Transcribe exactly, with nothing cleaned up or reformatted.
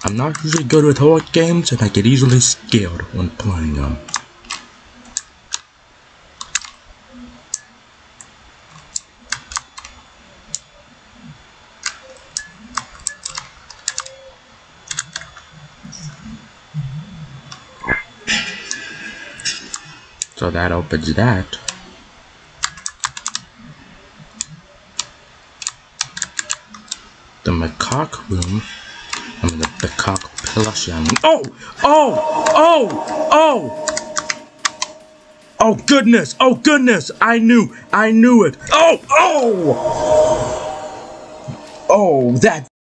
I'm not usually good with horror games, and I get easily scared when playing them. So that opens that. The macaw room. I mean the macaw plushie. I mean, oh, oh, oh, oh, oh goodness, oh goodness! I knew, I knew it. Oh, oh, oh, that.